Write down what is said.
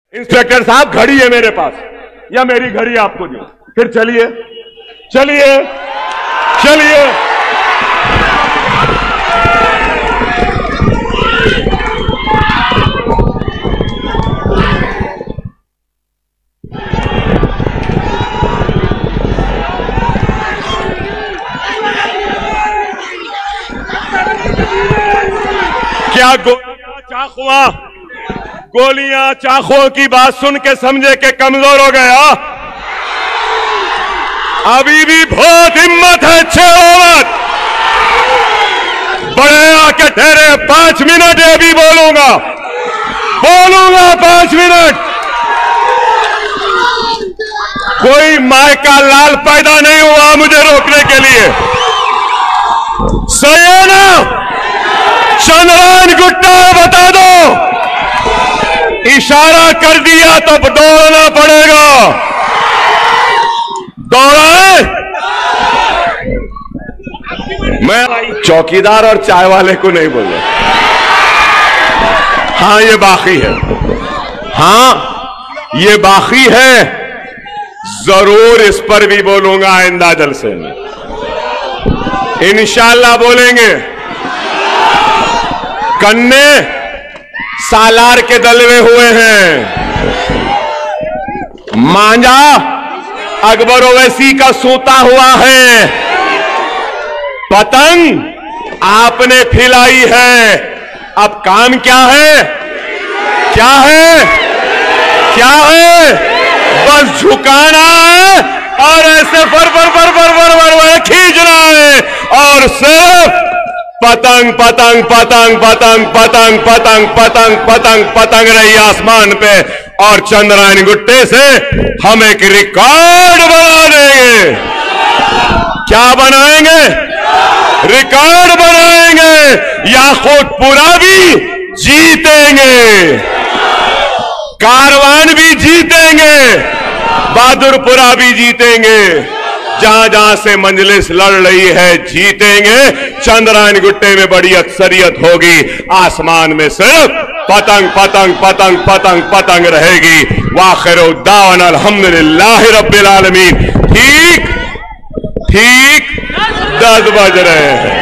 Inspector साहब घड़ी है मेरे पास, या मेरी घड़ी आपको दूं? फिर चलिए चलिए चलिए। क्या गोलियां चाकुओं की बात सुन के समझे के कमजोर हो गया? अभी भी बहुत हिम्मत है। 6 ओवर बड़े आके ठहरे। 5 मिनट अभी बोलूंगा 5 मिनट। कोई माय का लाल पैदा नहीं हुआ मुझे रोकने के लिए। सही है ना? चंद्रायन गुट्टा बता दो। इशारा कर दिया तो दौड़ना पड़ेगा। दौड़ाए। मैं चौकीदार और चाय वाले को नहीं बोल रहा। हाँ ये बाकी है, हाँ ये बाकी है। जरूर इस पर भी बोलूंगा आइंदा जलसे में, इंशाअल्लाह बोलेंगे। कन्ने सालार के दलवे हुए हैं। मांझा अकबर ओवैसी का सोता हुआ है। पतंग आपने फैलाई है। अब काम क्या है? क्या है? क्या है? बस झुकाना है और ऐसे फर खींचना है और सिर्फ पतंग पतंग पतंग पतंग पतंग पतंग पतंग पतंग पतंग रही आसमान पे। और चंद्रायन गुट्टे से हम एक रिकॉर्ड बना देंगे। क्या बनाएंगे? रिकॉर्ड बनाएंगे। याकूतपुरा भी जीतेंगे, कारवान भी जीतेंगे, बहादुरपुरा भी जीतेंगे। जहां जहां से मंजलिस लड़ रही है जीतेंगे। चंद्रायन गुट्टे में बड़ी अक्सरियत होगी। आसमान में सिर्फ पतंग पतंग पतंग पतंग पतंग रहेगी। वाखिर दावन अल्हम्दुलिल्लाहि रब्बिल आलमीन। ठीक 10 बज रहे हैं।